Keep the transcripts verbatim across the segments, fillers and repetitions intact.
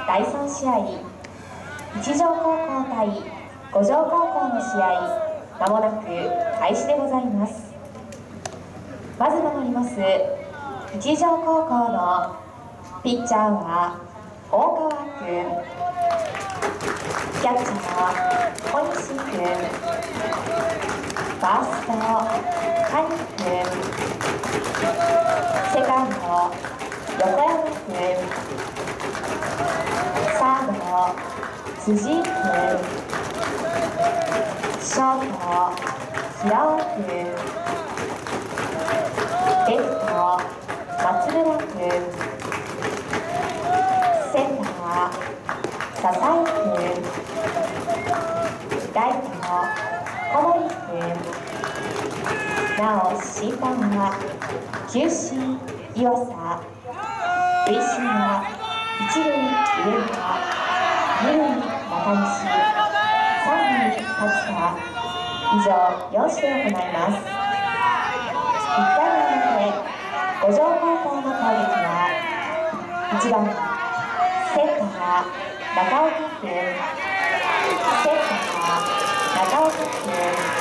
だいさん試合、一条高校対五条高校の試合、まもなく開始でございます。まず守ります一条高校のピッチャーは大川君、キャッチャー小西君、ファースト谷君、セカンド横山君、サード辻井君、ショート平尾君、レフト松村君、センター笹井君、ライト小森君、なお審判は球審岩佐、塁審は一塁上村、二塁中西、三塁勝田、以上よん試で行います。いっかいの表、五条高校の攻撃はいちばんセンター中岡君、センター中岡君、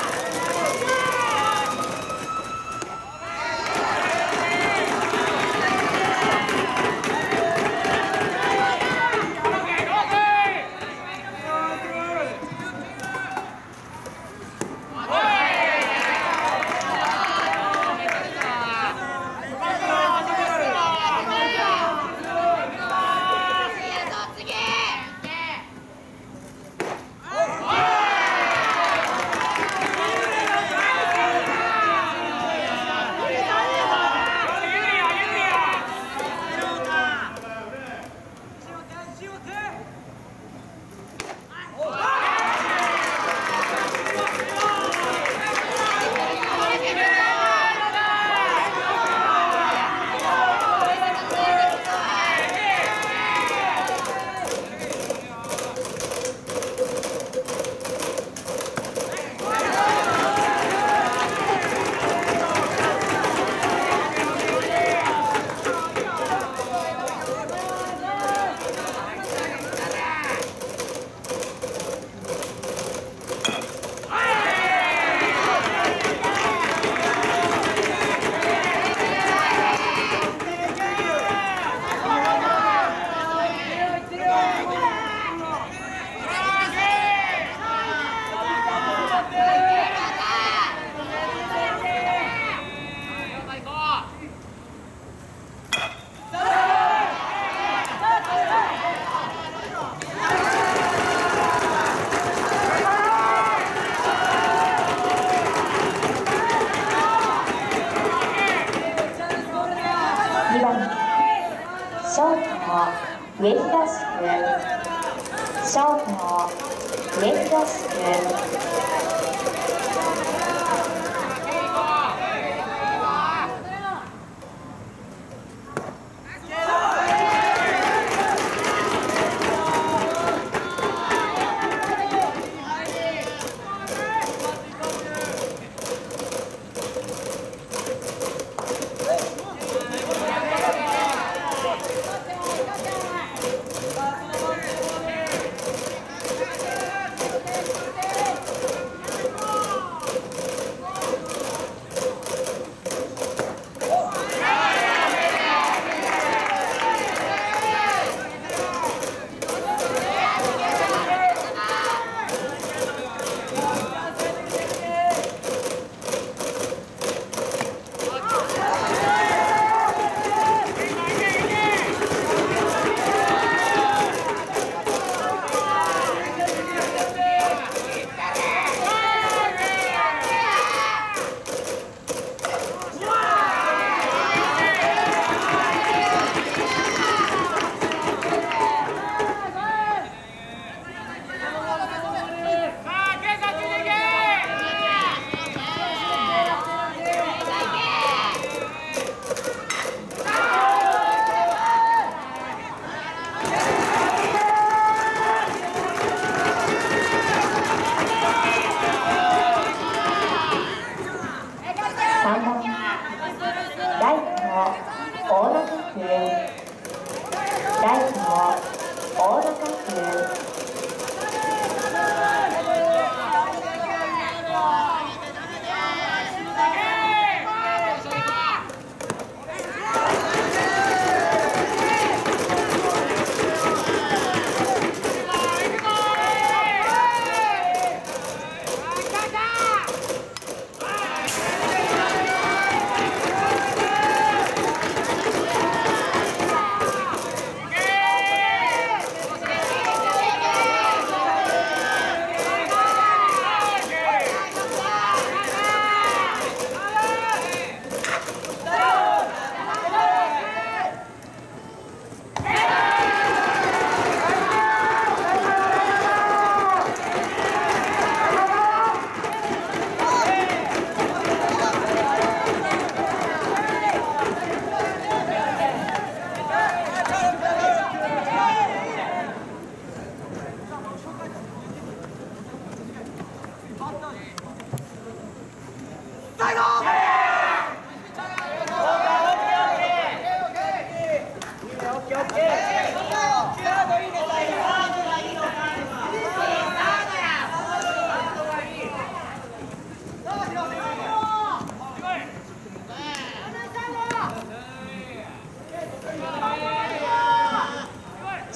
にばんショート上東君、ショート上東君、大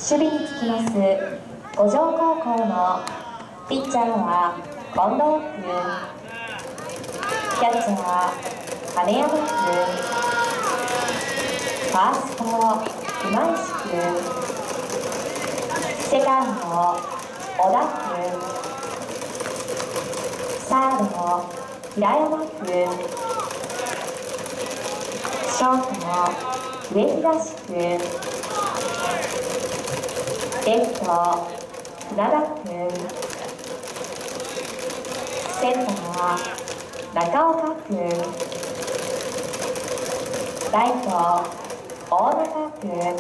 守備につきます五条高校のピッチャーは近藤君、キャッチャー金山君、ファースト今石君、セカンド小田君、サード平山君、ショート上東君、レフト船田君、センター中岡君、ライト大中君、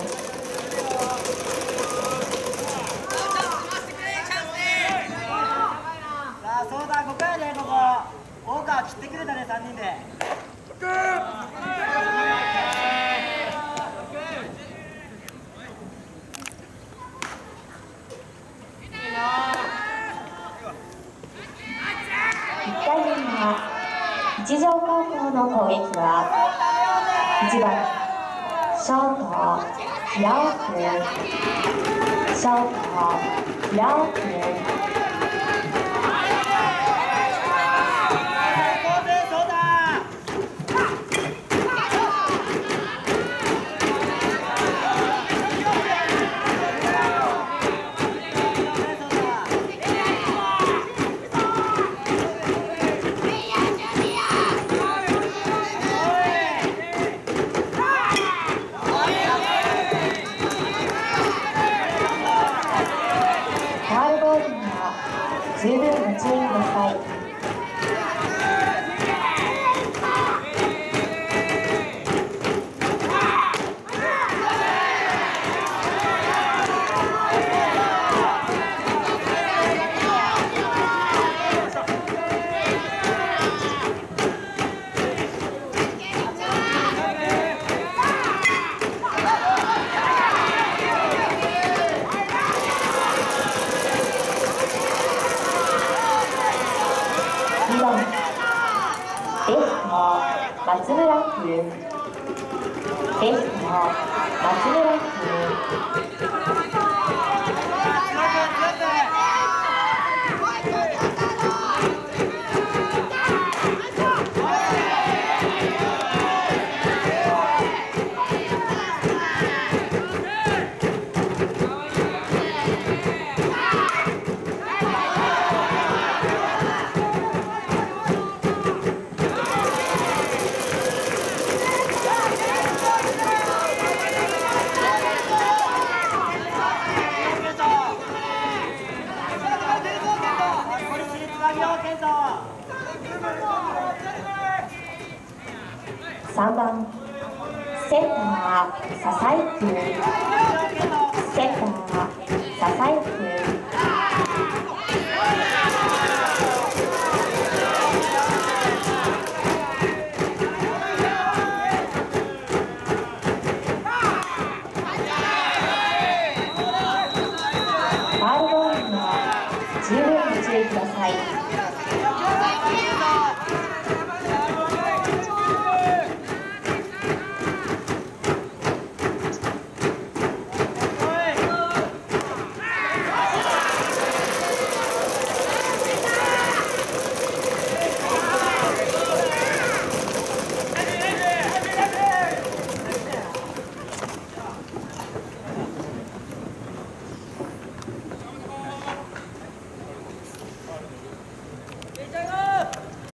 さあそうだここやでここ大川切ってくれたねさんにんでいっかいめは一条高校の攻撃はいちばんショート平尾君、ショート平尾君、十分ご注意ください。にばんレフト松村君、レフト松村君、さんばんセンター笹井君、センター笹井君、